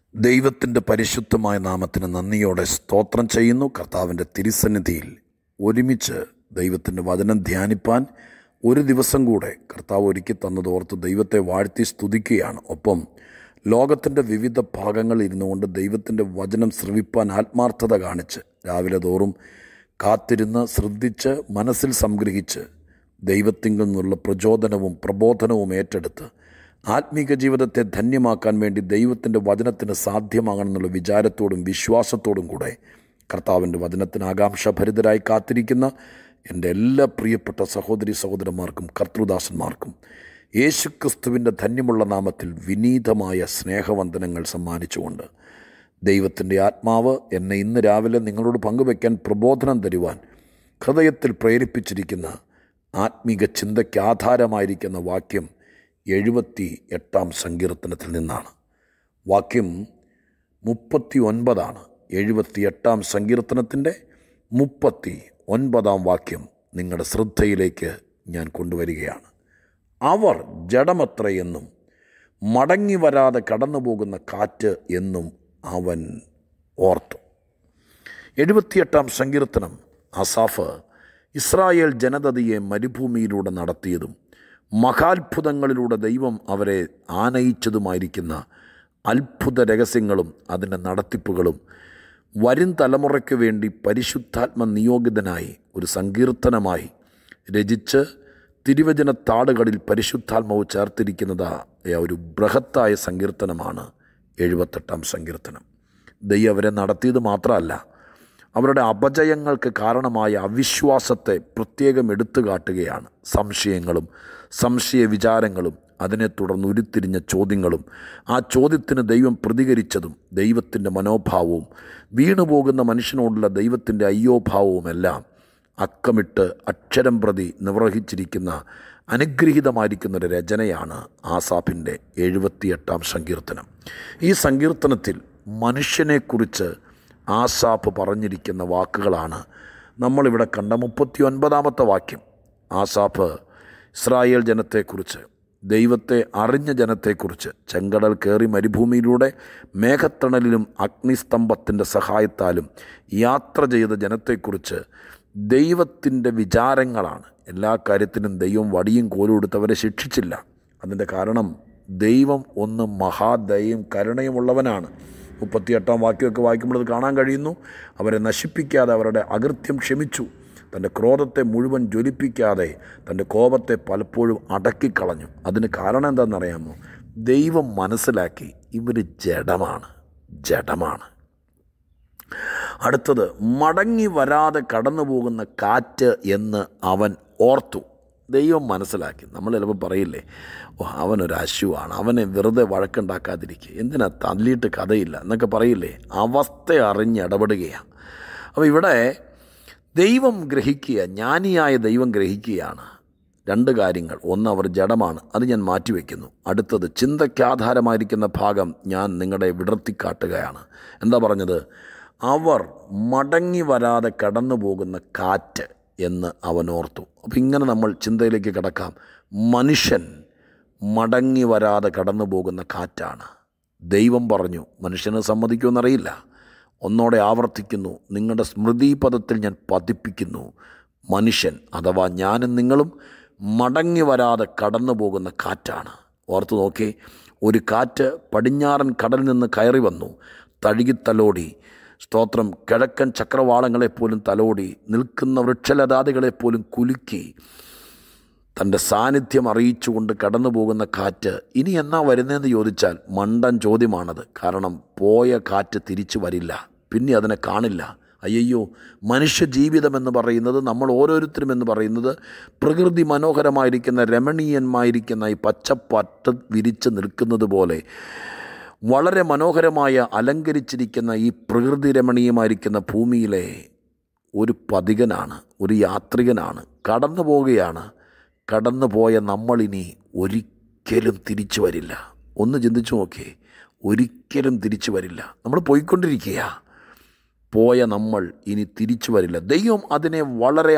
ദൈവത്തിൻ്റെ പരിശുദ്ധമായ നാമത്തിന് നന്ദിയോടെ സ്തോത്രം ചെയ്യുന്നു. കർത്താവിൻ്റെ തിരുസന്നിധിയിൽ ഒരുമിച്ച് ദൈവത്തിൻ്റെ വചനം ധ്യാനിപ്പാൻ ഒരു ദിവസം കൂടെ കർത്താവ് ഒരുക്കി തന്നതോർത്ത് ദൈവത്തെ വാഴ്ത്തി സ്തുതിക്കുകയാണ്. ഒപ്പം ലോകത്തിൻ്റെ വിവിധ ഭാഗങ്ങളിൽ ഇരുന്നു കൊണ്ട് ദൈവത്തിൻ്റെ വചനം ശ്രവിപ്പാൻ ആത്മാർത്ഥത കാണിച്ച് രാവിലെ തോറും കാത്തിരുന്ന് ശ്രദ്ധിച്ച് മനസ്സിൽ സംഗ്രഹിച്ച് ദൈവത്തിങ്കിൽ നിന്നുള്ള പ്രചോദനവും പ്രബോധനവും ഏറ്റെടുത്ത് ആത്മീക ജീവിതത്തെ ധന്യമാക്കാൻ വേണ്ടി ദൈവത്തിൻ്റെ വചനത്തിന് സാധ്യമാകണമെന്നുള്ള വിചാരത്തോടും വിശ്വാസത്തോടും കൂടെ കർത്താവിൻ്റെ വചനത്തിന് ആകാംക്ഷഭരിതരായി കാത്തിരിക്കുന്ന എൻ്റെ എല്ലാ പ്രിയപ്പെട്ട സഹോദരി സഹോദരന്മാർക്കും കർത്തൃദാസന്മാർക്കും യേശുക്രിസ്തുവിൻ്റെ ധന്യമുള്ള നാമത്തിൽ വിനീതമായ സ്നേഹവന്ദനങ്ങൾ സമ്മാനിച്ചുകൊണ്ട് ദൈവത്തിൻ്റെ ആത്മാവ് എന്നെ ഇന്ന് രാവിലെ നിങ്ങളോട് പങ്കുവയ്ക്കാൻ പ്രബോധനം തരുവാൻ ഹൃദയത്തിൽ പ്രേരിപ്പിച്ചിരിക്കുന്ന ആത്മീക ചിന്തയ്ക്ക് ആധാരമായിരിക്കുന്ന വാക്യം 78-ാം സങ്കീർത്തനത്തിൽ നിന്നാണ്. വാക്യം 39 78-ാം സങ്കീർത്തനത്തിൻ്റെ 39-ാം വാക്യം നിങ്ങളുടെ ശ്രദ്ധയിലേക്ക് ഞാൻ കൊണ്ടുവരികയാണ്. അവർ ജഡമത്രയെന്നും മടങ്ങി വരാതെ കടന്നു പോകുന്ന കാറ്റ് എന്നും അവൻ ഓർത്തു. 78-ാം സങ്കീർത്തനം ആസാഫ് ഇസ്രായേൽ ജനതയെ മരുഭൂമിയിലൂടെ നടത്തിയതും മഹാത്ഭുതങ്ങളിലൂടെ ദൈവം അവരെ ആനയിച്ചതുമായിരിക്കുന്ന അത്ഭുത രഹസ്യങ്ങളും അതിൻ്റെ നടത്തിപ്പുകളും വരും തലമുറയ്ക്ക് വേണ്ടി പരിശുദ്ധാത്മ നിയോഗിതനായി ഒരു സങ്കീർത്തനമായി രചിച്ച് തിരുവചന താളുകളിൽ പരിശുദ്ധാത്മാവ് ചേർത്തിരിക്കുന്നതായ ഒരു ബൃഹത്തായ സങ്കീർത്തനമാണ് 78-ാം സങ്കീർത്തനം. ദൈവം അവരെ നടത്തിയത് മാത്രമല്ല, അവരുടെ അപജയങ്ങൾക്ക് കാരണമായ അവിശ്വാസത്തെ പ്രത്യേകം എടുത്തു കാട്ടുകയാണ്. സംശയങ്ങളും സംശയ വിചാരങ്ങളും അതിനെ തുടർന്ന് ഉരുത്തിരിഞ്ഞ ചോദ്യങ്ങളും ആ ചോദ്യത്തിന് ദൈവം പ്രതികരിച്ചതും ദൈവത്തിൻ്റെ മനോഭാവവും വീണുപോകുന്ന മനുഷ്യനോടുള്ള ദൈവത്തിൻ്റെ അയ്യോഭാവവുമെല്ലാം അക്കമിട്ട് അക്ഷരം പ്രതി നിർവഹിച്ചിരിക്കുന്ന അനുഗ്രഹീതമായിരിക്കുന്നൊരു രചനയാണ് ആസാഫിൻ്റെ 78-ാം സങ്കീർത്തനം. ഈ സങ്കീർത്തനത്തിൽ മനുഷ്യനെക്കുറിച്ച് ആസാഫ് പറഞ്ഞിരിക്കുന്ന വാക്കുകളാണ് നമ്മളിവിടെ കണ്ട 39-ാമത്തെ വാക്യം. ആസാഫ് ഇസ്രായേൽ ജനത്തെക്കുറിച്ച്, ദൈവത്തെ അറിഞ്ഞ ജനത്തെക്കുറിച്ച്, ചെങ്കടൽ കയറി മരുഭൂമിയിലൂടെ മേഘത്തണലിലും അഗ്നിസ്തംഭത്തിൻ്റെ സഹായത്താലും യാത്ര ചെയ്ത ജനത്തെക്കുറിച്ച് ദൈവത്തിൻ്റെ വിചാരങ്ങളാണ്. എല്ലാ കാര്യത്തിനും ദൈവം വടിയും കോലും എടുത്തവരെ ശിക്ഷിച്ചില്ല. അതിൻ്റെ കാരണം ദൈവം ഒന്ന് മഹാദയയും കരുണയുമുള്ളവനാണ്. 38-ാം വാക്യമൊക്കെ വായിക്കുമ്പോൾ അത് കാണാൻ കഴിയുന്നു. അവരെ നശിപ്പിക്കാതെ അവരുടെ അകൃത്യം ക്ഷമിച്ചു. തൻ്റെ ക്രോധത്തെ മുഴുവൻ ജ്വലിപ്പിക്കാതെ തൻ്റെ കോപത്തെ പലപ്പോഴും അടക്കിക്കളഞ്ഞു. അതിന് കാരണം എന്താണെന്നറിയാമോ? ദൈവം മനസ്സിലാക്കി ഇവർ ജഡമാണ്. അടുത്തത്, മടങ്ങി വരാതെ കടന്നു പോകുന്ന കാറ്റ് എന്ന് അവൻ ഓർത്തു. ദൈവം മനസ്സിലാക്കി. നമ്മൾ ചിലപ്പോൾ പറയില്ലേ, അവനൊരു അശുവാണ്, അവനെ വെറുതെ വഴക്കുണ്ടാക്കാതിരിക്കുക, എന്തിനാ തള്ളിയിട്ട് കഥയില്ല എന്നൊക്കെ പറയില്ലേ. അവസ്ഥ അറിഞ്ഞ് ഇടപെടുകയാണ്. അപ്പോൾ ഇവിടെ ദൈവം ഗ്രഹിക്കുക, ജ്ഞാനിയായ ദൈവം ഗ്രഹിക്കുകയാണ് 2 കാര്യങ്ങൾ. ഒന്ന്, അവർ ജഡമാണ്, അത് ഞാൻ മാറ്റിവെക്കുന്നു. അടുത്തത്, ചിന്തയ്ക്കാധാരമായിരിക്കുന്ന ഭാഗം ഞാൻ നിങ്ങളെ വിടർത്തിക്കാട്ടുകയാണ്. എന്താ പറഞ്ഞത്? അവർ മടങ്ങി വരാതെ കടന്നു പോകുന്ന കാറ്റ് എന്ന് അവൻ ഓർത്തു. അപ്പോൾ ഇങ്ങനെ നമ്മൾ ചിന്തയിലേക്ക് കിടക്കാം. മനുഷ്യൻ മടങ്ങി വരാതെ കടന്നു പോകുന്ന കാറ്റാണ്. ദൈവം പറഞ്ഞു, മനുഷ്യന് സമ്മതിക്കുമെന്നറിയില്ല. ഒന്നോടെ ആവർത്തിക്കുന്നു, നിങ്ങളുടെ സ്മൃതിപഥത്തിൽ ഞാൻ പതിപ്പിക്കുന്നു, മനുഷ്യൻ അഥവാ ഞാനും നിങ്ങളും മടങ്ങി വരാതെ കടന്നു പോകുന്ന കാറ്റാണ്. ഓർത്തു നോക്കി, ഒരു കാറ്റ് പടിഞ്ഞാറൻ കടലിൽ നിന്ന് കയറി വന്നു, തഴുകിത്തലോടി, സ്തോത്രം, കിഴക്കൻ ചക്രവാളങ്ങളെപ്പോലും തലോടി, നിൽക്കുന്ന വൃക്ഷലതാദികളെപ്പോലും കുലുക്കി തൻ്റെ സാന്നിധ്യം അറിയിച്ചുകൊണ്ട് കടന്നു പോകുന്ന കാറ്റ് ഇനി എന്നാ വരുന്നതെന്ന് ചോദിച്ചാൽ മണ്ടൻ ചോദ്യമാണത്. കാരണം പോയ കാറ്റ് തിരിച്ചു വരില്ല, പിന്നെ അതിനെ കാണില്ല. അയ്യോ, മനുഷ്യ ജീവിതമെന്ന് പറയുന്നത്, നമ്മൾ ഓരോരുത്തരും എന്ന് പറയുന്നത് പ്രകൃതി മനോഹരമായിരിക്കുന്ന രമണീയമായിരിക്കുന്ന ഈ പച്ചപ്പട്ട വിരിച്ച് നിൽക്കുന്നത് പോലെ വളരെ മനോഹരമായ അലങ്കരിച്ചിരിക്കുന്ന ഈ പ്രകൃതി രമണീയമായിരിക്കുന്ന ഭൂമിയിലെ ഒരു പഥികനാണ്, ഒരു യാത്രികനാണ്, കടന്നു പോവുകയാണ്. കടന്നു പോയ നമ്മളിനി ഒരിക്കലും തിരിച്ചു വരില്ല. ഒന്ന് ചിന്തിച്ചു നോക്കിയേ, ഒരിക്കലും തിരിച്ചു വരില്ല. നമ്മൾ പോയിക്കൊണ്ടിരിക്കുക, പോയ നമ്മൾ ഇനി തിരിച്ചു വരില്ല. ദൈവം അതിനെ വളരെ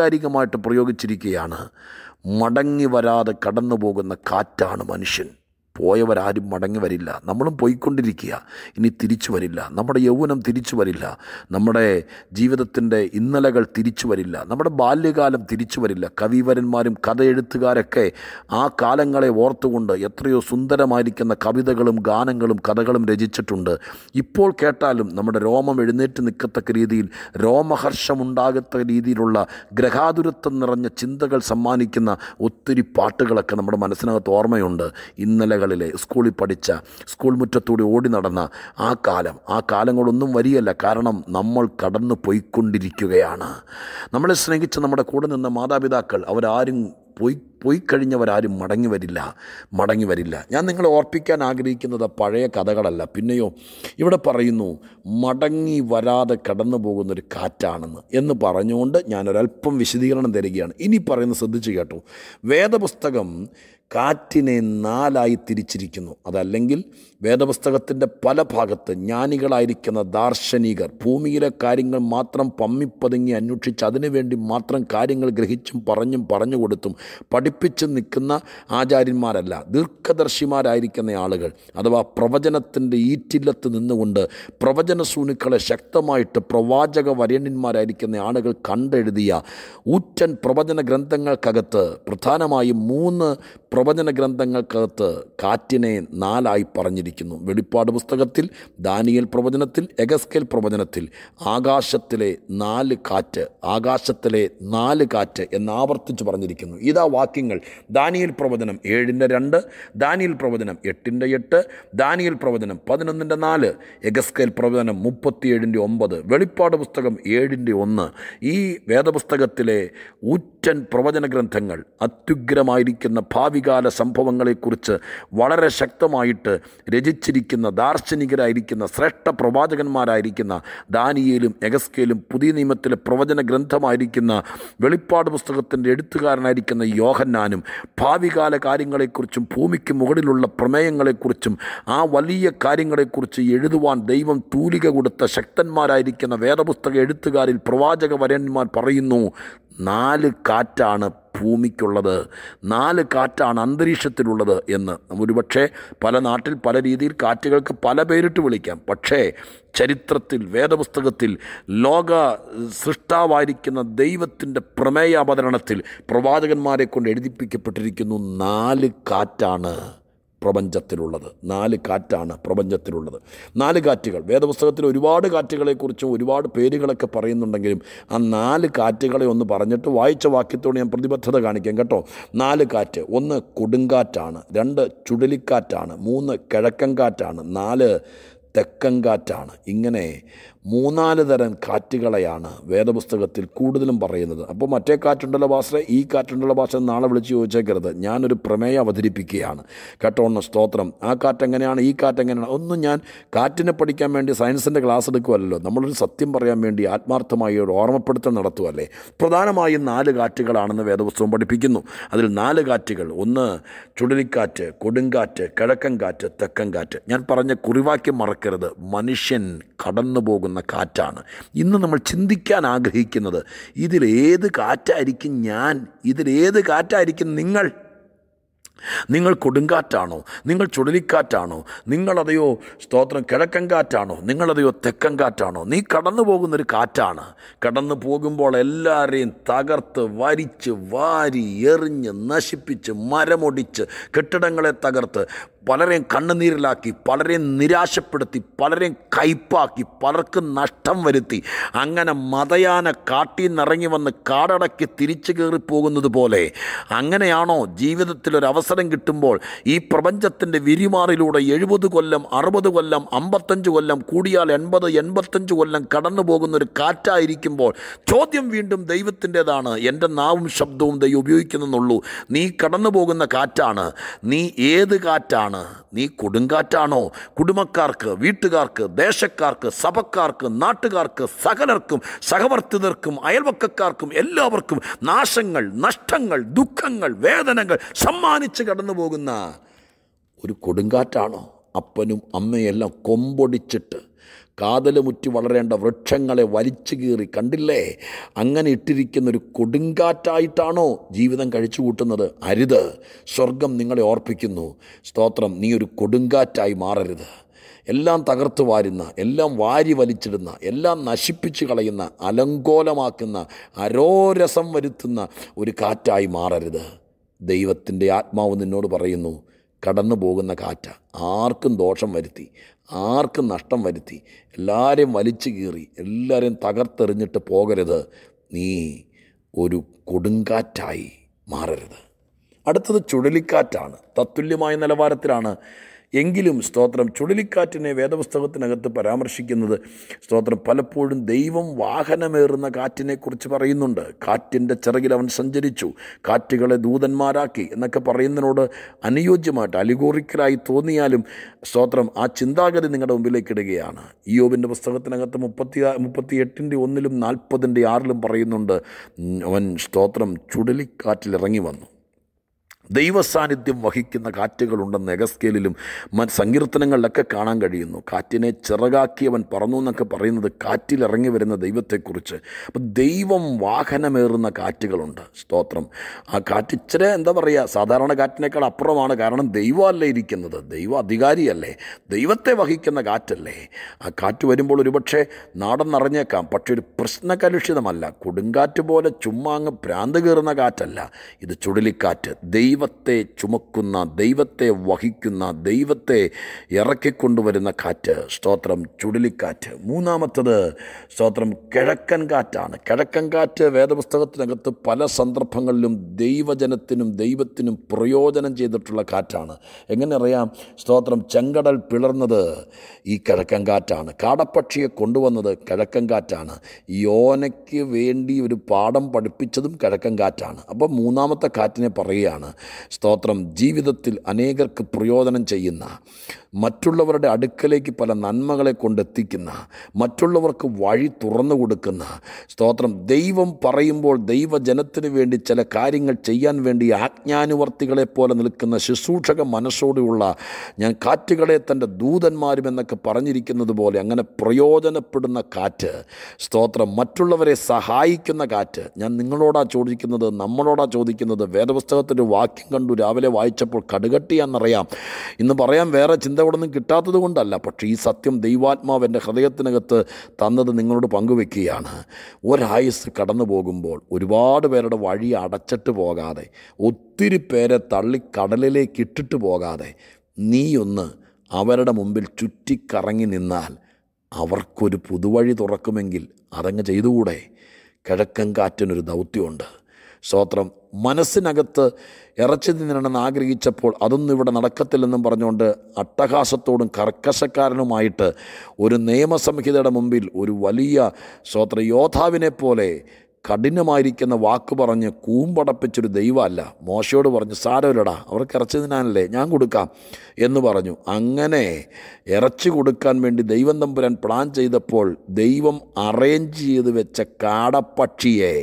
ആലങ്കാരികമായിട്ട് പ്രയോഗിച്ചിരിക്കുകയാണ്. മടങ്ങി വരാതെ കടന്നു പോകുന്ന കാറ്റാണ് മനുഷ്യൻ. പോയവരാരും മടങ്ങി വരില്ല. നമ്മളും പോയിക്കൊണ്ടിരിക്കുക, ഇനി തിരിച്ചു വരില്ല. നമ്മുടെ യൗവനം തിരിച്ചു വരില്ല. നമ്മുടെ ജീവിതത്തിൻ്റെ ഇന്നലകൾ തിരിച്ചു വരില്ല. നമ്മുടെ ബാല്യകാലം തിരിച്ചു വരില്ല. കവിവരന്മാരും കഥ എഴുത്തുകാരൊക്കെ ആ കാലങ്ങളെ ഓർത്തുകൊണ്ട് എത്രയോ സുന്ദരമായിരിക്കുന്ന കവിതകളും ഗാനങ്ങളും കഥകളും രചിച്ചിട്ടുണ്ട്. ഇപ്പോൾ കേട്ടാലും നമ്മുടെ രോമം എഴുന്നേറ്റ് നിൽക്കത്തക്ക രീതിയിൽ, രോമഹർഷമുണ്ടാകത്തക്ക രീതിയിലുള്ള ഗ്രഹാതുരത്വം നിറഞ്ഞ ചിന്തകൾ സമ്മാനിക്കുന്ന ഒത്തിരി പാട്ടുകളൊക്കെ നമ്മുടെ മനസ്സിനകത്ത് ഓർമ്മയുണ്ട്. ഇന്നലകളിലെ സ്കൂളിൽ പഠിച്ച, സ്കൂൾ മുറ്റത്തൂടെ ഓടി നടന്ന ആ കാലങ്ങളൊന്നും വരികയല്ല. കാരണം നമ്മൾ കടന്നു പോയിക്കൊണ്ടിരിക്കുകയാണ്. നമ്മളെ സ്നേഹിച്ച നമ്മുടെ കൂടെ നിന്ന മാതാപിതാക്കൾ അവരാരും പോയി കഴിഞ്ഞവരാരും മടങ്ങി വരില്ല. ഞാൻ നിങ്ങളെ ഓർപ്പിക്കാൻ ആഗ്രഹിക്കുന്നത് പഴയ കഥകളല്ല. പിന്നെയോ ഇവിടെ പറയുന്നു മടങ്ങി വരാതെ കടന്നു പോകുന്നൊരു കാറ്റാണെന്ന് എന്ന് പറഞ്ഞുകൊണ്ട് ഞാനൊരല്പം വിശദീകരണം തരികയാണ്. ഇനി പറയുന്നത് ശ്രദ്ധിച്ച് കേട്ടോ. വേദപുസ്തകം കാറ്റിനെ 4 തിരിച്ചിരിക്കുന്നു. അതല്ലെങ്കിൽ വേദപുസ്തകത്തിൻ്റെ പല ഭാഗത്ത് ജ്ഞാനികളായിരിക്കുന്ന ദാർശനികർ ഭൂമിയിലെ കാര്യങ്ങൾ മാത്രം പമ്മിപ്പതുങ്ങി അന്വേഷിച്ച് അതിനുവേണ്ടി മാത്രം കാര്യങ്ങൾ ഗ്രഹിച്ചും പറഞ്ഞു കൊടുത്തും പഠിപ്പിച്ച് നിൽക്കുന്ന ആചാര്യന്മാരല്ല, ദീർഘദർശിമാരായിരിക്കുന്ന ആളുകൾ, അഥവാ പ്രവചനത്തിൻ്റെ ഈറ്റില്ലത്ത് നിന്നുകൊണ്ട് പ്രവചന സൂനുക്കളെ ശക്തമായിട്ട് പ്രവാചക വര്യന്മാരായിരിക്കുന്ന ആളുകൾ കണ്ടെഴുതിയ ഊറ്റൻ പ്രവചന ഗ്രന്ഥങ്ങൾക്കകത്ത് പ്രധാനമായും 3 പ്രവചന ഗ്രന്ഥങ്ങൾക്കകത്ത് കാറ്റിനെ 4 പറഞ്ഞിരിക്കുന്നു. വെളിപ്പാട് പുസ്തകത്തിൽ, ദാനിയേൽ പ്രവചനത്തിൽ, എഗസ്കേൽ പ്രവചനത്തിൽ ആകാശത്തിലെ 4 കാറ്റ് എന്നാവർത്തിച്ച് പറഞ്ഞിരിക്കുന്നു. ഇതാ വാക്യങ്ങൾ. ദാനിയേൽ പ്രവചനം 7:2, ദാനിയേൽ പ്രവചനം 8:8, ദാനിയേൽ പ്രവചനം 11:4, എഗസ്കേൽ പ്രവചനം 37:9, വെളിപ്പാട് പുസ്തകം 7:1. ഈ വേദപുസ്തകത്തിലെ ഊറ്റൻ പ്രവചന ഗ്രന്ഥങ്ങൾ അത്യുഗ്രമായിരിക്കുന്ന ഭാവികാല സംഭവങ്ങളെക്കുറിച്ച് വളരെ ശക്തമായിട്ട് രചിച്ചിരിക്കുന്ന ദാർശനികരായിരിക്കുന്ന ശ്രേഷ്ഠ പ്രവാചകന്മാരായിരിക്കുന്ന ദാനിയേലും എഗസ്കേലും, പുതിയ നിയമത്തിലെ പ്രവചന ഗ്രന്ഥമായിരിക്കുന്ന വെളിപ്പാട് പുസ്തകത്തിൻ്റെ എഴുത്തുകാരനായിരിക്കുന്ന യോഹന്നാനും ഭാവികാല കാര്യങ്ങളെക്കുറിച്ചും ഭൂമിക്ക് മുകളിലുള്ള പ്രമേയങ്ങളെക്കുറിച്ചും ആ വലിയ കാര്യങ്ങളെക്കുറിച്ച് എഴുതുവാൻ ദൈവം തൂലിക കൊടുത്ത ശക്തന്മാരായിരിക്കുന്ന വേദപുസ്തക എഴുത്തുകാരിൽ പ്രവാചക വര്യന്മാർ പറയുന്നു 4 കാറ്റാണ് ഭൂമിക്കുള്ളത്, 4 കാറ്റാണ് അന്തരീക്ഷത്തിലുള്ളത് എന്ന്. ഒരുപക്ഷെ പല നാട്ടിൽ പല രീതിയിൽ കാറ്റുകൾക്ക് പല പേരിട്ട് വിളിക്കാം. പക്ഷേ ചരിത്രത്തിൽ, വേദപുസ്തകത്തിൽ, ലോക സൃഷ്ടാവായിരിക്കുന്ന ദൈവത്തിൻ്റെ പ്രമേയാവതരണത്തിൽ പ്രവാചകന്മാരെ കൊണ്ട് എഴുതിപ്പിക്കപ്പെട്ടിരിക്കുന്നു 4 കാറ്റാണ് പ്രപഞ്ചത്തിലുള്ളത്. 4 കാറ്റാണ് പ്രപഞ്ചത്തിലുള്ളത്. 4 കാറ്റുകൾ. വേദപുസ്തകത്തിൽ ഒരുപാട് കാറ്റുകളെക്കുറിച്ചും ഒരുപാട് പേരുകളൊക്കെ പറയുന്നുണ്ടെങ്കിലും ആ 4 കാറ്റുകളെ ഒന്ന് പറഞ്ഞിട്ട് വായിച്ച വാക്യത്തോട് ഞാൻ പ്രതിബദ്ധത കാണിക്കാം കേട്ടോ. 4 കാറ്റ്. 1 കൊടുങ്കാറ്റാണ്, 2 ചുഴലിക്കാറ്റാണ്, 3 കിഴക്കൻ കാറ്റാണ്, 4 തെക്കൻ കാറ്റാണ്. ഇങ്ങനെ 3-4 തരം കാറ്റുകളെയാണ് വേദപുസ്തകത്തിൽ കൂടുതലും പറയുന്നത്. അപ്പോൾ മറ്റേ കാറ്റുണ്ടല്ലോ ഭാഷ, ഈ കാറ്റുണ്ടല്ലോ ഭാഷ നാളെ വിളിച്ച് ചോദിച്ചേക്കരുത്. ഞാനൊരു പ്രമേയം അവതരിപ്പിക്കുകയാണ് കേട്ടോ. സ്തോത്രം. ആ കാറ്റെങ്ങനെയാണ്, ഈ കാറ്റെങ്ങനെയാണ് ഒന്നും ഞാൻ കാറ്റിനെ പഠിക്കാൻ വേണ്ടി സയൻസിൻ്റെ ക്ലാസ് എടുക്കുമല്ലോ. നമ്മളൊരു സത്യം പറയാൻ വേണ്ടി ആത്മാർത്ഥമായി ഒരു ഓർമ്മപ്പെടുത്തൽ നടത്തുമല്ലേ. പ്രധാനമായും 4 കാറ്റുകളാണെന്ന് വേദപുസ്തകം പഠിപ്പിക്കുന്നു. അതിൽ 4 കാറ്റുകൾ. 1 ചുഴലിക്കാറ്റ്, കൊടുങ്കാറ്റ്, കിഴക്കൻ കാറ്റ്, തെക്കൻ കാറ്റ്. ഞാൻ പറഞ്ഞ കുറിവാക്യം മറക്കരുത്. മനുഷ്യൻ കടന്നു പോകുന്ന കാറ്റാണ്. ഇന്ന് നമ്മൾ ചിന്തിക്കാൻ ആഗ്രഹിക്കുന്നത് ഇതിലേത് കാറ്റായിരിക്കും ഞാൻ, ഇതിലേത് കാറ്റായിരിക്കും നിങ്ങൾ കൊടുങ്കാറ്റാണോ, നിങ്ങൾ ചുഴലിക്കാറ്റാണോ, നിങ്ങളതയോ സ്തോത്രം കിഴക്കൻ കാറ്റാണോ, നിങ്ങളതയോ തെക്കൻ കാറ്റാണോ? നീ കടന്നു പോകുന്നൊരു കാറ്റാണ്. കടന്നു പോകുമ്പോൾ എല്ലാവരെയും തകർത്ത് വരിച്ച് വാരി എറിഞ്ഞ് നശിപ്പിച്ച് മരമൊടിച്ച് കെട്ടിടങ്ങളെ തകർത്ത് പലരെയും കണ്ണുനീരിലാക്കി, പലരെയും നിരാശപ്പെടുത്തി, പലരെയും കയ്പാക്കി, പലർക്കും നഷ്ടം വരുത്തി, അങ്ങനെ മതയാന കാട്ടിൽ നിന്നിറങ്ങി വന്ന് കാടടക്കി തിരിച്ചു കയറിപ്പോകുന്നത് പോലെ അങ്ങനെയാണോ ജീവിതത്തിലൊരവസരം കിട്ടുമ്പോൾ ഈ പ്രപഞ്ചത്തിൻ്റെ വിരിമാറിലൂടെ 70 കൊല്ലം, 60 കൊല്ലം, 55 കൊല്ലം, കൂടിയാൽ 80, 85 കൊല്ലം കടന്നു പോകുന്നൊരു കാറ്റായിരിക്കുമ്പോൾ ചോദ്യം വീണ്ടും ദൈവത്തിൻ്റെതാണ്. എൻ്റെ നാവും ശബ്ദവും ദൈവം ഉപയോഗിക്കുന്നെന്നുള്ളൂ. നീ കടന്നു പോകുന്ന കാറ്റാണ്. നീ ഏത് കാറ്റാണ്? നീ കൊടുങ്കാറ്റാണോ? കുടുംബക്കാർക്ക്, വീട്ടുകാർക്ക്, ദേശക്കാർക്ക്, സഭക്കാർക്ക്, നാട്ടുകാർക്ക്, സകലർക്കും, സഹവർത്തിതർക്കും, അയൽവക്കക്കാർക്കും എല്ലാവർക്കും നാശങ്ങൾ, നഷ്ടങ്ങൾ, ദുഃഖങ്ങൾ, വേദനകൾ സമ്മാനിച്ച് കടന്നു പോകുന്ന ഒരു കൊടുങ്കാറ്റാണോ? അപ്പനും അമ്മയെല്ലാം കൊമ്പൊടിച്ചിട്ട് കാതലുമുറ്റി വളരേണ്ട വൃക്ഷങ്ങളെ വലിച്ചു കീറി, കണ്ടില്ലേ? അങ്ങനെ ഇട്ടിരിക്കുന്നൊരു കൊടുങ്കാറ്റായിട്ടാണോ ജീവിതം കഴിച്ചു കൂട്ടുന്നത്? അരുത്. സ്വർഗം നിങ്ങളെ ഓർപ്പിക്കുന്നു, സ്തോത്രം, നീ ഒരു കൊടുങ്കാറ്റായി മാറരുത്. എല്ലാം തകർത്ത് വാരുന്ന, എല്ലാം വാരി വലിച്ചിടുന്ന, എല്ലാം നശിപ്പിച്ച് കളയുന്ന, അലങ്കോലമാക്കുന്ന, അരോരസം വരുത്തുന്ന ഒരു കാറ്റായി മാറരുത്. ദൈവത്തിൻ്റെ ആത്മാവ് നിന്നോട് പറയുന്നു, കടന്നു പോകുന്ന കാറ്റ ആർക്കും ദോഷം വരുത്തി, ആർക്കും നഷ്ടം വരുത്തി, എല്ലാവരെയും വലിച്ചു കീറി, എല്ലാവരെയും തകർത്തെറിഞ്ഞിട്ട് പോകരുത്. നീ ഒരു കൊടുങ്കാറ്റായി മാറരുത്. അടുത്തത് ചുഴലിക്കാറ്റാണ്. തത്തുല്യമായ നിലവാരത്തിലാണ്. എങ്കിലും സ്തോത്രം, ചുഴലിക്കാറ്റിനെ വേദപുസ്തകത്തിനകത്ത് പരാമർശിക്കുന്നത്, സ്തോത്രം, പലപ്പോഴും ദൈവം വാഹനമേറുന്ന കാറ്റിനെക്കുറിച്ച് പറയുന്നുണ്ട്. കാറ്റിൻ്റെ ചിറകിൽ അവൻ സഞ്ചരിച്ചു, കാറ്റുകളെ ദൂതന്മാരാക്കി എന്നൊക്കെ പറയുന്നതിനോട് അനുയോജ്യമായിട്ട് അലിഗോറിക്കലായി തോന്നിയാലും, സ്തോത്രം, ആ ചിന്താഗതി നിങ്ങളുടെ മുമ്പിലേക്ക് ഇടുകയാണ്. ഇയ്യോബിൻ്റെ പുസ്തകത്തിനകത്ത് 38:1 40:6 പറയുന്നുണ്ട്, അവൻ, സ്തോത്രം, ചുഴലിക്കാറ്റിൽ ഇറങ്ങി വന്നു. ദൈവസാന്നിധ്യം വഹിക്കുന്ന കാറ്റുകളുണ്ടെന്ന് എഗസ്കേലിലും സങ്കീർത്തനങ്ങളിലൊക്കെ കാണാൻ കഴിയുന്നു. കാറ്റിനെ ചിറകാക്കി അവൻ പറന്നു എന്നൊക്കെ പറയുന്നത് കാറ്റിലിറങ്ങി വരുന്ന ദൈവത്തെക്കുറിച്ച്. അപ്പം ദൈവം വാഹനമേറുന്ന കാറ്റുകളുണ്ട്. സ്തോത്രം, ആ കാറ്റ് ഇച്ചിരി എന്താ പറയുക, സാധാരണ കാറ്റിനേക്കാൾ അപ്പുറമാണ്. കാരണം ദൈവമല്ലേ ഇരിക്കുന്നത്, ദൈവം അധികാരിയല്ലേ, ദൈവത്തെ വഹിക്കുന്ന കാറ്റല്ലേ. ആ കാറ്റ് വരുമ്പോൾ ഒരുപക്ഷെ നാടൻ നിറഞ്ഞേക്കാം, പക്ഷെ ഒരു പ്രശ്നകലുഷിതമല്ല. കൊടുങ്കാറ്റ് പോലെ ചുമ്മാ അങ്ങ് ഭ്രാന്ത് കയറുന്ന കാറ്റല്ല. ഇത് ചുഴലിക്കാറ്റ്, ദൈവത്തെ ചുമക്കുന്ന, ദൈവത്തെ വഹിക്കുന്ന, ദൈവത്തെ ഇറക്കിക്കൊണ്ടുവരുന്ന കാറ്റ്. സ്തോത്രം, ചുഴലിക്കാറ്റ്. മൂന്നാമത്തത്, സ്തോത്രം, കിഴക്കൻ കാറ്റാണ്. കിഴക്കൻ കാറ്റ് വേദപുസ്തകത്തിനകത്ത് പല സന്ദർഭങ്ങളിലും ദൈവജനത്തിനും ദൈവത്തിനും പ്രയോജനം ചെയ്തിട്ടുള്ള കാറ്റാണ്. എങ്ങനെ അറിയാം? സ്തോത്രം, ചെങ്കടൽ പിളർന്നത് ഈ കിഴക്കൻ കാറ്റാണ്. കാടപ്പക്ഷിയെ കൊണ്ടുവന്നത് കിഴക്കൻ കാറ്റാണ്. യോനയ്ക്ക് വേണ്ടി ഒരു പാഠം പഠിപ്പിച്ചതും കിഴക്കൻ കാറ്റാണ്. അപ്പം മൂന്നാമത്തെ കാറ്റിനെ പറയുകയാണ്, സ്തോത്രം, ജീവിതത്തിൽ അനേകർക്ക് പ്രയോജനം ചെയ്യുന്ന, മറ്റുള്ളവരുടെ അടുക്കലേക്ക് പല നന്മകളെ കൊണ്ടെത്തിക്കുന്ന, മറ്റുള്ളവർക്ക് വഴി തുറന്നു കൊടുക്കുന്ന, സ്തോത്രം, ദൈവം പറയുമ്പോൾ ദൈവജനത്തിന് വേണ്ടി ചില കാര്യങ്ങൾ ചെയ്യാൻ വേണ്ടി ആജ്ഞാനുവർത്തികളെ പോലെ നിൽക്കുന്ന ശുശ്രൂഷക മനസ്സോടെയുള്ള, ഞാൻ കാറ്റുകളെ തൻ്റെ ദൂതന്മാരും എന്നൊക്കെ പറഞ്ഞിരിക്കുന്നത് പോലെ അങ്ങനെ പ്രയോജനപ്പെടുന്ന കാറ്റ്. സ്തോത്രം, മറ്റുള്ളവരെ സഹായിക്കുന്ന കാറ്റ്. ഞാൻ നിങ്ങളോടാ ചോദിക്കുന്നത്, നമ്മളോടാ ചോദിക്കുന്നത്. വേദപുസ്തകത്തിൻ്റെ വാക്യം കണ്ടു രാവിലെ വായിച്ചപ്പോൾ കടുകട്ടിയാണെന്നറിയാം. ഇന്ന് പറയാൻ വേറെ ചിന്ത ഇവിടെ നിന്നും കിട്ടാത്തത് കൊണ്ടല്ല, പക്ഷേ ഈ സത്യം ദൈവാത്മാവ് എൻ്റെ ഹൃദയത്തിനകത്ത് തന്നത് നിങ്ങളോട് പങ്കുവെക്കുകയാണ്. ഒരായുസ് കടന്നു പോകുമ്പോൾ ഒരുപാട് പേരുടെ വഴി അടച്ചിട്ട് പോകാതെ, ഒത്തിരി പേരെ തള്ളി കടലിലേക്ക് ഇട്ടിട്ട് പോകാതെ, നീയൊന്ന് അവരുടെ മുമ്പിൽ ചുറ്റിക്കറങ്ങി നിന്നാൽ അവർക്കൊരു പുതുവഴി തുറക്കുമെങ്കിൽ അതങ്ങ് ചെയ്തുകൂടെ? കിഴക്കൻ കാറ്റിനൊരു ദൗത്യമുണ്ട്. സ്തോത്രം, മനസ്സിനകത്ത് ഇറച്ചി തിന്നണമെന്ന് ആഗ്രഹിച്ചപ്പോൾ അതൊന്നും ഇവിടെ നടക്കത്തില്ലെന്നും പറഞ്ഞുകൊണ്ട് അട്ടഹാസത്തോടും കർക്കശക്കാരനുമായിട്ട് ഒരു നിയമസംഹിതയുടെ മുമ്പിൽ ഒരു വലിയ, സ്തോത്ര, യോദ്ധാവിനെ പോലെ കഠിനമായിരിക്കുന്ന വാക്ക് പറഞ്ഞ് കൂമ്പടപ്പിച്ചൊരു ദൈവമല്ല. മോശയോട് പറഞ്ഞു, സാരമില്ലടാ, അവർക്ക് ഇറച്ചി തിന്നാനല്ലേ, ഞാൻ കൊടുക്കാം എന്ന് പറഞ്ഞു. അങ്ങനെ ഇറച്ചി കൊടുക്കാൻ വേണ്ടി ദൈവം തമ്പുരാൻ പ്ലാൻ ചെയ്തപ്പോൾ ദൈവം അറേഞ്ച് ചെയ്ത് വെച്ച കാടപ്പക്ഷിയെ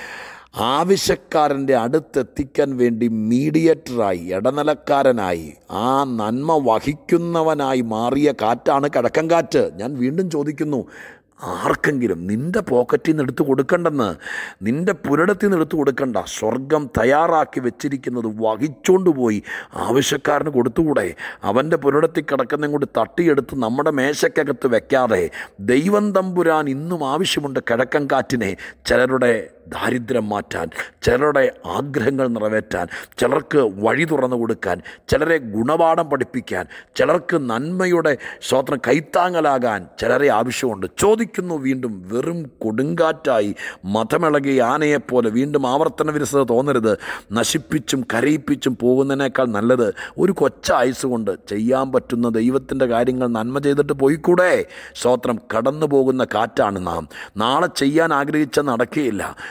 ആവശ്യക്കാരൻ്റെ അടുത്തെത്തിക്കാൻ വേണ്ടി മീഡിയേറ്ററായി, ഇടനിലക്കാരനായി, ആ നന്മ വഹിക്കുന്നവനായി മാറിയ കാറ്റാണ് കിഴക്കൻ കാറ്റ്. ഞാൻ വീണ്ടും ചോദിക്കുന്നു, ആർക്കെങ്കിലും നിൻ്റെ പോക്കറ്റിൽ നിന്ന് എടുത്ത് കൊടുക്കണ്ടെന്ന്, നിൻ്റെ പുരടത്തിൽ നിന്ന് എടുത്ത് കൊടുക്കണ്ട. സ്വർഗം തയ്യാറാക്കി വെച്ചിരിക്കുന്നത് വഹിച്ചുകൊണ്ട് പോയി ആവശ്യക്കാരന് കൊടുത്തുകൂടെ? അവൻ്റെ പുരടത്തിൽ കിടക്കുന്നതും കൂടി തട്ടിയെടുത്ത് നമ്മുടെ മേശക്കകത്ത് വെക്കാതെ ദൈവം തമ്പുരാൻ ഇന്നും ആവശ്യമുണ്ട് കിഴക്കൻ കാറ്റിനെ. ചിലരുടെ ദാരിദ്ര്യം മാറ്റാൻ, ചിലരുടെ ആഗ്രഹങ്ങൾ നിറവേറ്റാൻ, ചിലർക്ക് വഴി തുറന്നു കൊടുക്കാൻ, ചിലരെ ഗുണപാഠം പഠിപ്പിക്കാൻ, ചിലർക്ക് നന്മയുടെ സ്തോത്രം കൈത്താങ്ങലാകാൻ ചിലരെ ആവശ്യമുണ്ട്. ചോദിക്കുന്നു വീണ്ടും, വെറും കൊടുങ്കാറ്റായി മതമിളകിയ ആനയെപ്പോലെ വീണ്ടും ആവർത്തന വിരസത തോന്നരുത്. നശിപ്പിച്ചും കരയിപ്പിച്ചും പോകുന്നതിനേക്കാൾ നല്ലത് ഒരു കൊച്ചായുസ് കൊണ്ട് ചെയ്യാൻ പറ്റുന്ന ദൈവത്തിൻ്റെ കാര്യങ്ങൾ നന്മ ചെയ്തിട്ട് പോയിക്കൂടെ? സ്തോത്രം, കടന്നു പോകുന്ന കാറ്റാണ് നാം. നാളെ ചെയ്യാൻ ആഗ്രഹിച്ച നടക്കുകയില്ല,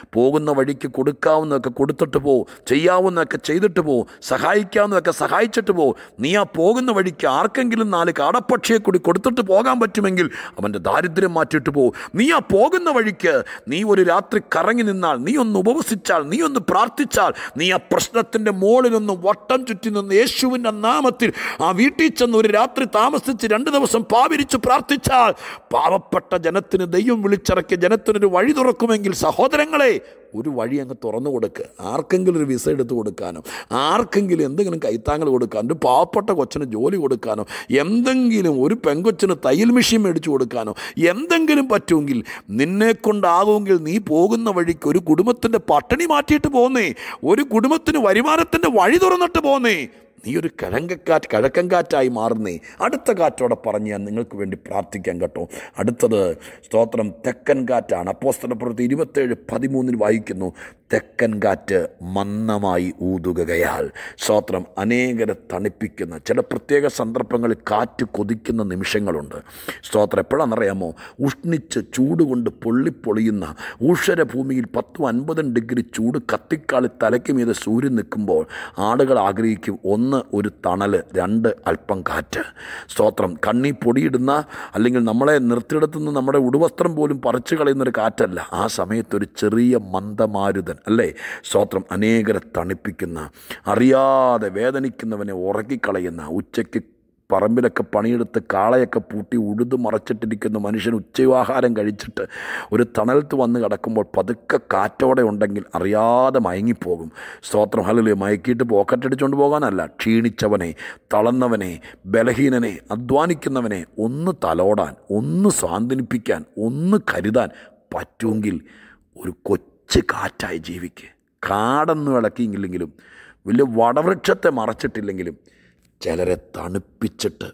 പോകുന്ന വഴിക്ക് കൊടുക്കാവുന്നതൊക്കെ കൊടുത്തിട്ട് പോ, ചെയ്യാവുന്നതൊക്കെ ചെയ്തിട്ട് പോ, സഹായിക്കാവുന്നതൊക്കെ സഹായിച്ചിട്ട് പോ. നീ ആ പോകുന്ന വഴിക്ക് ആർക്കെങ്കിലും 4 കാടപ്പക്ഷിയെ കൂടി കൊടുത്തിട്ട് പോകാൻ പറ്റുമെങ്കിൽ അവൻ്റെ ദാരിദ്ര്യം മാറ്റിയിട്ട് പോ. നീ ആ പോകുന്ന വഴിക്ക് നീ ഒരു രാത്രി കറങ്ങി നിന്നാൽ, നീ ഒന്ന് ഉപവസിച്ചാൽ, നീ ഒന്ന് പ്രാർത്ഥിച്ചാൽ, നീ ആ പ്രശ്നത്തിൻ്റെ മുകളിലൊന്ന് വട്ടം ചുറ്റി നിന്ന് യേശുവിൻ്റെ നാമത്തിൽ ആ വീട്ടിൽ ചെന്ന് ഒരു രാത്രി താമസിച്ച് 2 ദിവസം പാവിരിച്ച് പ്രാർത്ഥിച്ചാൽ പാവപ്പെട്ട ജനത്തിന് ദൈവം വിളിച്ചിറക്കിയ ജനത്തിനൊരു വഴി തുറക്കുമെങ്കിൽ സഹോദരങ്ങളെ, ഒരു വഴി അങ്ങ് തുറന്നു കൊടുക്കുക. ആർക്കെങ്കിലും ഒരു വിസ എടുത്ത് കൊടുക്കാനോ, ആർക്കെങ്കിലും എന്തെങ്കിലും കൈത്താങ്ങൽ കൊടുക്കാനോ, ഒരു പാവപ്പെട്ട കൊച്ചിന് ജോലി കൊടുക്കാനോ, എന്തെങ്കിലും ഒരു പെങ്കൊച്ചിന് തയ്യൽ മെഷീൻ മേടിച്ചു കൊടുക്കാനോ എന്തെങ്കിലും പറ്റുമെങ്കിൽ, നിന്നെക്കൊണ്ടാകുമെങ്കിൽ നീ പോകുന്ന വഴിക്ക് ഒരു കുടുംബത്തിൻ്റെ പട്ടിണി മാറ്റിയിട്ട് പോന്നേ, ഒരു കുടുംബത്തിന് വരുമാനത്തിൻ്റെ വഴി തുറന്നിട്ട് പോന്നേ. നീ ഒരു കിഴക്കൻ കാറ്റായി മാറുന്നേ. അടുത്ത കാറ്റോടെ പറഞ്ഞ് ഞാൻ നിങ്ങൾക്ക് വേണ്ടി പ്രാർത്ഥിക്കാം കേട്ടോ. അടുത്തത് സ്തോത്രം തെക്കൻ കാറ്റാണ്. അപ്പോസ്തലപ്രവൃത്തി 27:13 വായിക്കുന്നു, തെക്കൻ കാറ്റ് മന്ദമായി ഊതുകയാൽ. സ്തോത്രം അനേകരെ തണുപ്പിക്കുന്ന ചില പ്രത്യേക സന്ദർഭങ്ങളിൽ കാറ്റ് കൊതിക്കുന്ന നിമിഷങ്ങളുണ്ട്. സ്തോത്രം എപ്പോഴാണെന്നറിയാമോ? ഉഷ്ണിച്ച് ചൂടുകൊണ്ട് പൊള്ളിപ്പൊളിയുന്ന ഊഷരഭൂമിയിൽ 10-50 ഡിഗ്രി ചൂട് കത്തിക്കാളി തലയ്ക്ക് മീതെ സൂര്യൻ നിൽക്കുമ്പോൾ ആളുകൾ ആഗ്രഹിക്കും, 1 ഒരു തണൽ, 2 അല്പം കാറ്റ്. സ്തോത്രം കണ്ണി പൊടിയിടുന്ന, അല്ലെങ്കിൽ നമ്മളെ നിർത്തിയിടത്തുനിന്ന് നമ്മുടെ ഉടുവസ്ത്രം പോലും പറിച്ചു കളയുന്നൊരു കാറ്റല്ല. ആ സമയത്തൊരു ചെറിയ മന്ദമാരുതൻ, അല്ലേ? സ്തോത്രം അനേകരെ തണുപ്പിക്കുന്ന, അറിയാതെ വേദനിക്കുന്നവനെ ഉറക്കിക്കളയുന്ന, ഉച്ചയ്ക്ക് പറമ്പിലൊക്കെ പണിയെടുത്ത് കാളയൊക്കെ പൂട്ടി ഉഴുതു മറച്ചിട്ടിരിക്കുന്ന മനുഷ്യൻ ഉച്ചയാഹാരം കഴിച്ചിട്ട് ഒരു തണലത്ത് വന്ന് കിടക്കുമ്പോൾ പതുക്കെ കാറ്റോടെ ഉണ്ടെങ്കിൽ അറിയാതെ മയങ്ങിപ്പോകും. സ്തോത്രം ഹല്ലേലൂയ. മയക്കിയിട്ട് പോക്കറ്റടിച്ചുകൊണ്ട് പോകാനല്ല, ക്ഷീണിച്ചവനെ, തളർന്നവനെ, ബലഹീനനെ, അധ്വാനിക്കുന്നവനെ ഒന്ന് തലോടാൻ, ഒന്ന് സ്വാന്തനിപ്പിക്കാൻ, ഒന്ന് കരുതാൻ പറ്റുമെങ്കിൽ ഒരു കൊച്ചു കാറ്റായി ജീവിക്കുക. കാടൊന്നും ഇളക്കിയെങ്കിലും, വലിയ വടവൃക്ഷത്തെ മറച്ചിട്ടില്ലെങ്കിലും ചിലരെ തണുപ്പിച്ചിട്ട്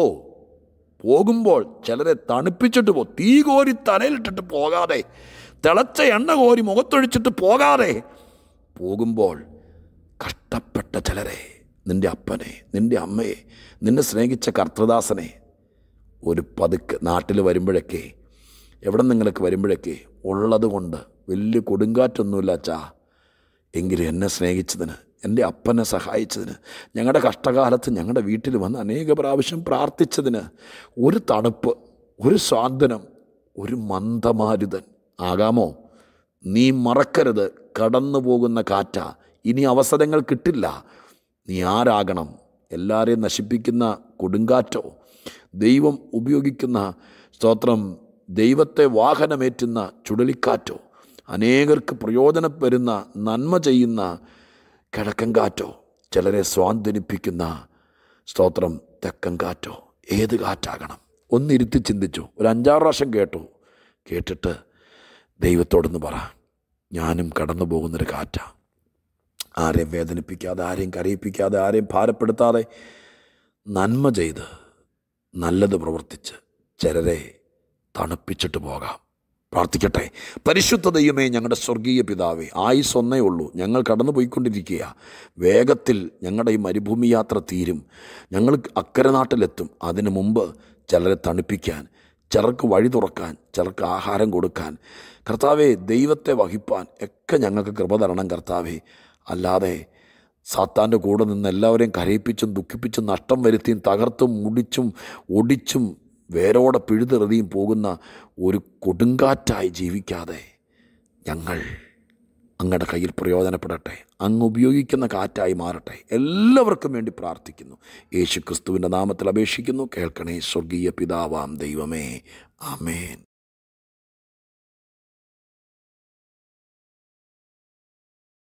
പോകുമ്പോൾ ചിലരെ തണുപ്പിച്ചിട്ട് തീ കോരി തലയിലിട്ടിട്ട് പോകാതെ, തിളച്ച എണ്ണ കോരി മുഖത്തൊഴിച്ചിട്ട് പോകാതെ, പോകുമ്പോൾ കഷ്ടപ്പെട്ട ചിലരെ, നിൻ്റെ അപ്പനെ, നിൻ്റെ അമ്മയെ, നിന്നെ സ്നേഹിച്ച കർത്തൃദാസനെ, ഒരു പതുക്കെ നാട്ടിൽ വരുമ്പോഴൊക്കെ, എവിടെ നിങ്ങൾക്ക് വരുമ്പോഴൊക്കെ ഉള്ളത് കൊണ്ട് വലിയ കൊടുങ്കാറ്റൊന്നുമില്ല അച്ഛാ, എങ്കിലും എന്നെ സ്നേഹിച്ചതിന്, എൻ്റെ അപ്പനെ സഹായിച്ചതിന്, ഞങ്ങളുടെ കഷ്ടകാലത്ത് ഞങ്ങളുടെ വീട്ടിൽ വന്ന് അനേക പ്രാവശ്യം പ്രാർത്ഥിച്ചതിന് ഒരു തണുപ്പ്, ഒരു സ്വാന്തനം, ഒരു മന്ദമാരുതൻ ആകാമോ? നീ മറക്കരുത്, കടന്നു പോകുന്ന കാറ്റാ, ഇനി അവസരങ്ങൾ കിട്ടില്ല. നീ ആരാകണം? എല്ലാവരെയും നശിപ്പിക്കുന്ന കൊടുങ്കാറ്റോ, ദൈവം ഉപയോഗിക്കുന്ന സ്തോത്രം ദൈവത്തെ വാഹനമേറ്റുന്ന ചുഴലിക്കാറ്റോ, അനേകർക്ക് പ്രയോജനം വരുന്ന നന്മ ചെയ്യുന്ന കിഴക്കൻ കാറ്റോ, ചിലരെ സ്വാന്തനിപ്പിക്കുന്ന സ്തോത്രം തെക്കൻ കാറ്റോ, ഏത് കാറ്റാകണം? ഒന്നിരുത്തി ചിന്തിച്ചു. ഒരു 5-6 പ്രാവശ്യം കേട്ടിട്ട് ദൈവത്തോടൊന്ന് പറ, ഞാനും കടന്നു പോകുന്നൊരു കാറ്റാ. ആരെയും വേദനിപ്പിക്കാതെ, ആരെയും കരയിപ്പിക്കാതെ, ആരെയും ഭാരപ്പെടുത്താതെ, നന്മ ചെയ്ത് നല്ലത് പ്രവർത്തിച്ച് ചിലരെ തണുപ്പിച്ചിട്ട് പോകാം. പ്രാർത്ഥിക്കട്ടെ. പരിശുദ്ധ ദൈവമേ, ഞങ്ങളുടെ സ്വർഗീയ പിതാവേ, ആയുസ് ഒന്നേ ഉള്ളൂ. ഞങ്ങൾ കടന്നു പോയിക്കൊണ്ടിരിക്കുക. വേഗത്തിൽ ഞങ്ങളുടെ ഈ മരുഭൂമി യാത്ര തീരും. ഞങ്ങൾ അക്കരെ നാട്ടിലെത്തും. അതിനു മുമ്പ് ചിലരെ തണുപ്പിക്കാൻ, ചിലർക്ക് വഴി തുറക്കാൻ, ചിലർക്ക് ആഹാരം കൊടുക്കാൻ, കർത്താവേ ദൈവത്തെ വഹിപ്പാൻ ഒക്കെ ഞങ്ങൾക്ക് കൃപ തരണം കർത്താവേ. അല്ലാതെ സാത്താൻ്റെ കൂടെ നിന്ന് എല്ലാവരെയും കരയിപ്പിച്ചും ദുഃഖിപ്പിച്ചും നഷ്ടം വരുത്തിയും തകർത്തും മുടിച്ചും ഒടിച്ചും വേരോടെ പിഴുതെറിയും പോകുന്ന ഒരു കൊടുങ്കാറ്റായി ജീവിക്കാതെ ഞങ്ങൾ അങ്ങയുടെ കയ്യിൽ പ്രയോജനപ്പെടട്ടെ. അങ്ങ് ഉപയോഗിക്കുന്ന കാറ്റായി മാറട്ടെ. എല്ലാവർക്കും വേണ്ടി പ്രാർത്ഥിക്കുന്നു. യേശു ക്രിസ്തുവിൻ്റെ നാമത്തിൽ അപേക്ഷിക്കുന്നു. കേൾക്കണേ സ്വർഗീയ പിതാവാം ദൈവമേ. ആമേൻ.